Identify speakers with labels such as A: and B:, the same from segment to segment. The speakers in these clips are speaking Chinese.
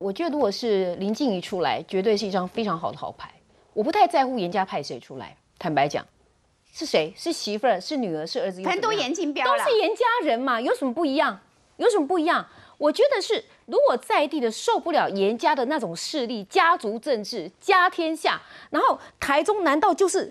A: 我觉得如果是林静怡出来，绝对是一张非常好的好牌。我不太在乎严家派谁出来，坦白讲，是谁？是媳妇儿？是女儿？是儿子？
B: 反正都严金标
A: 都是严家人嘛，有什么不一样？有什么不一样？我觉得是，如果在地的受不了严家的那种势力、家族政治、家天下，然后台中难道就是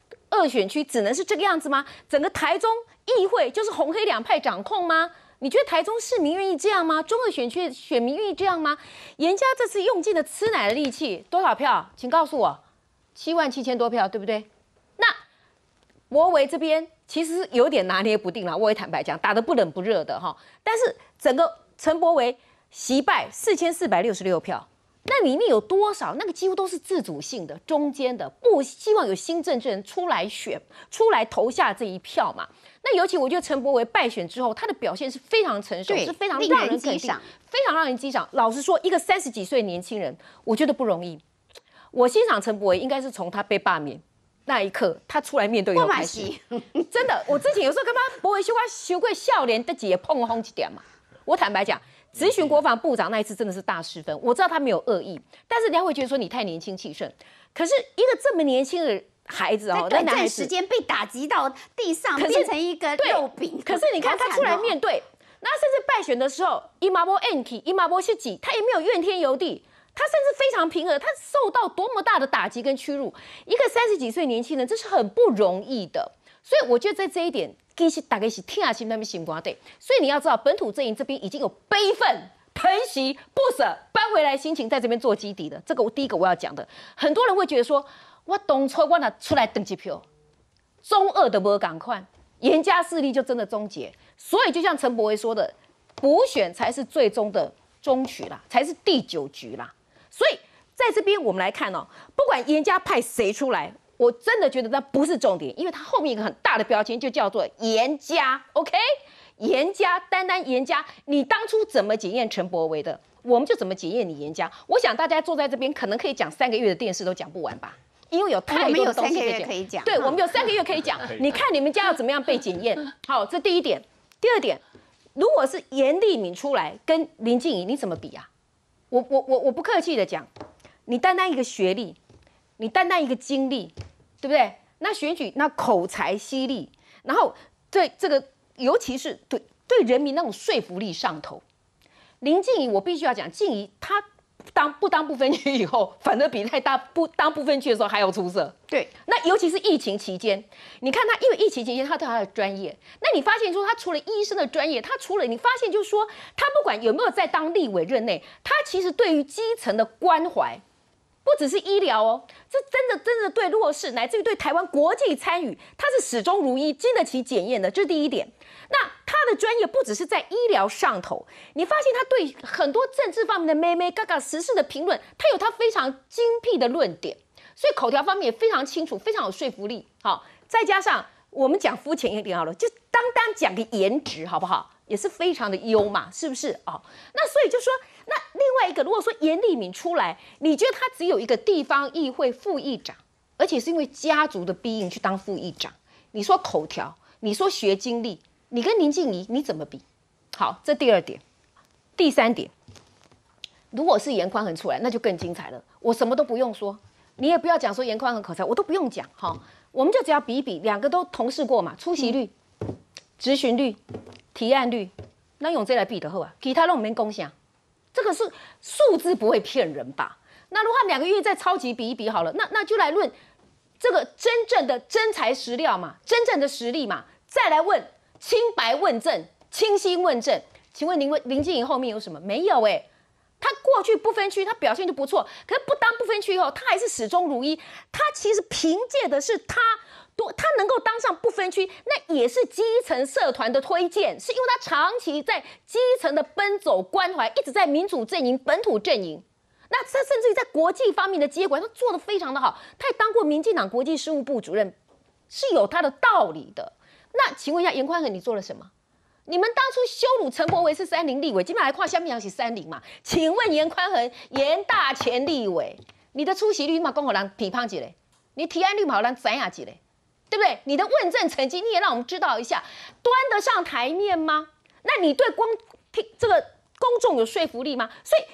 A: 2选区只能是这个样子吗？整个台中议会就是红黑两派掌控吗？你觉得台中市民愿意这样吗？中2选区选民愿意这样吗？严家这次用尽了吃奶的力气，多少票？请告诉我，77000多票，对不对？那柏惟这边其实有点拿捏不定了，我也坦白讲，打得不冷不热的哈。但是整个陈柏惟惜败4466票，那里面有多少？那个几乎都是自主性的、中间的，不希望有新政治人出来选、出来投下这一票嘛。那尤其我觉得陈柏惟败选之后，他的表现是非常成熟，是非常让人肯定，非常让人激赏。老实说，一个30几岁的年轻人，我觉得不容易。我欣赏陈柏惟，应该是从他被罢免那一刻，他出来面对以后开始。真的，我之前有时候跟他柏惟修过笑脸的姐碰轰一点嘛。我坦白讲，质询国防部长那一次真的是大失分。我知道他没有恶意，但是人家会觉得说你太年轻气盛。可是一个这么年轻的孩子哦，
B: 在短暂时间被打击到地上，变成一个肉饼。
A: 可是你看他出来面对，那甚至败选的时候，伊马波 NK， 伊马波是几，他也没有怨天尤地。他甚至非常平和，他受到多么大的打击跟屈辱，一个30几岁年轻人，这是很不容易的。所以我觉得在这一点，其实大概是听下心那边心瓜对。所以你要知道，本土阵营这边已经有悲愤、疼惜、不舍搬回来心情，在这边做基底的。这个第一个我要讲的，很多人会觉得说，我当初我拿出来登记票，中2的没赶快，严家势力就真的终结。所以就像陈柏惟说的，补选才是最终的终局啦，才是第9局啦。所以在这边我们来看哦，不管严家派谁出来，我真的觉得那不是重点，因为它后面一个很大的标签就叫做严家 ，OK？ 严家，单严家，你当初怎么检验陈柏惟的，我们就怎么检验你严家。我想大家坐在这边可能可以讲3个月的电视都讲不完吧，因为有太多的东西可以讲。对，我们有3个月可以讲。你看你们家要怎么样被检验？好，这第一点。第二点，如果是严立敏出来跟林静怡，你怎么比啊？我不客气的讲，你单一个学历，你单一个经历，对不对？那选举那口才犀利，然后对这个，尤其是对人民那种说服力上头。林静怡，我必须要讲，静怡她不当不分区以后，反而比在不当不分区的时候还要出色。对，那尤其是疫情期间，你看他，因为疫情期间他对他的专业，那你发现说他除了医生的专业，他除了你发现就是说他不管有没有在当立委任内，他其实对于基层的关怀，不只是医疗哦，这真的对弱势乃至于对台湾国际参与，他是始终如一，经得起检验的，这是第一点。那他的专业不只是在医疗上头，你发现他对很多政治方面的妹妹嘎嘎时事的评论，他有他非常精辟的论点，所以口条方面也非常清楚，非常有说服力。好，再加上我们讲肤浅一点好了，就单讲个颜值好不好，也是非常的优嘛，是不是？哦，那所以就说，那另外一个，如果说严立敏出来，你觉得他只有一个地方议会副议长，而且是因为家族的逼应去当副议长，你说口条，你说学经历，你跟林静怡你怎么比？好，这第二点。第三点，如果是严宽恒出来，那就更精彩了。我什么都不用说，你也不要讲说严宽恒口才，我都不用讲哈。我们就只要比一比，两个都同事过嘛，出席率、质询率、提案率，那用这来比的好啊，其他都没共享。这个是数字不会骗人吧？那如果他们2个愿意再超级比一比好了，那就来论这个真正的真材实料嘛，真正的实力嘛，再来问清白问政、清晰问政。请问林静怡后面有什么？没有哎，他过去不分区他表现就不错，可是不当不分区以后，他还是始终如一。他其实凭借的是他能够当上不分区，那也是基层社团的推荐，是因为他长期在基层的奔走关怀，一直在民主阵营、本土阵营。那他甚至于在国际方面的接轨，他做得非常的好。他也当过民进党国际事务部主任，是有他的道理的。那请问一下，严宽恒你做了什么？你们当初羞辱陈柏惟是30立委，今天来看下面是30嘛？请问严宽恒、严大前立委，你的出席率嘛，公好人批判几嘞？你提案率嘛，好人怎样几嘞？对不对？你的问政成绩你也让我们知道一下，端得上台面吗？那你对这个公众有说服力吗？所以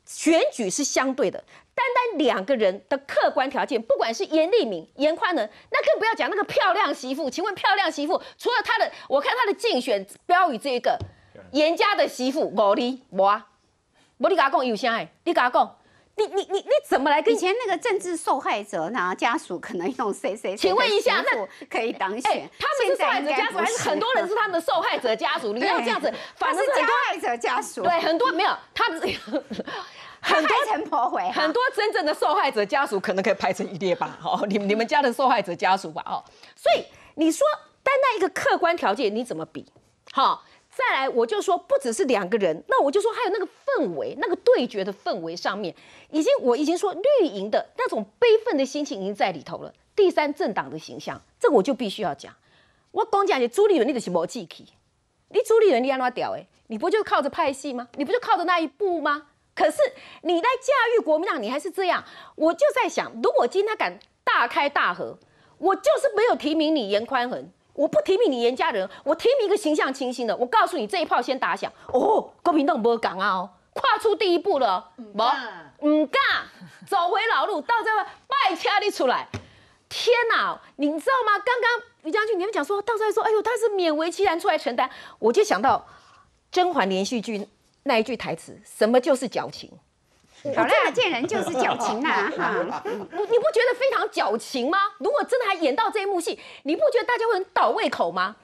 A: 选举是相对的，单单2个人的客观条件，不管是严立敏、严宽仁，那更不要讲那个漂亮媳妇。请问漂亮媳妇除了她的，我看她的竞选标语这一个严家的媳妇5厘无啊，无你甲我讲有啥诶？你甲我讲，你怎么来跟
B: 以前那个政治受害者呢家属可能用谁？
A: 请问一下，那
B: 可以当选？
A: 他们是受害者家属，还是很多人是他们的受害者家属？你要这样子，反正
B: 是加害者家属。
A: 对，很多没有他们。
B: 很多陈柏惟，
A: 很多真正的受害者家属可能可以排成一列吧，哦，你们家的受害者家属吧，哦，所以你说单单一个客观条件你怎么比？好，再来我就说不只是2个人，那我就说还有那个氛围，那个对决的氛围上面，我已经说绿营的那种悲愤的心情已经在里头了。第3政党的形象，这个我就必须要讲。我讲是朱立伦，你就是没志气，你朱立伦你安怎屌你不就靠着派系吗？你不就靠着那一步吗？可是你来驾驭国民党，你还是这样。我就在想，如果今天他敢大开大合，我就是没有提名你严宽仁，我不提名你严家人，我提名一个形象清新的。我告诉你，这一炮先打响。哦，国民党不敢啊，跨出第一步了，不敢走回老路，到这个拜车你出来。天哪，你知道吗？刚刚于将军你们讲说，到时候说，哎呦，他是勉为其难出来承担，我就想到甄嬛连续剧那一句台词，什么就是矫情？
B: 好啦，见人就是矫情啦！哈，
A: 你不觉得非常矫情吗？如果真的还演到这一幕戏，你不觉得大家会很倒胃口吗？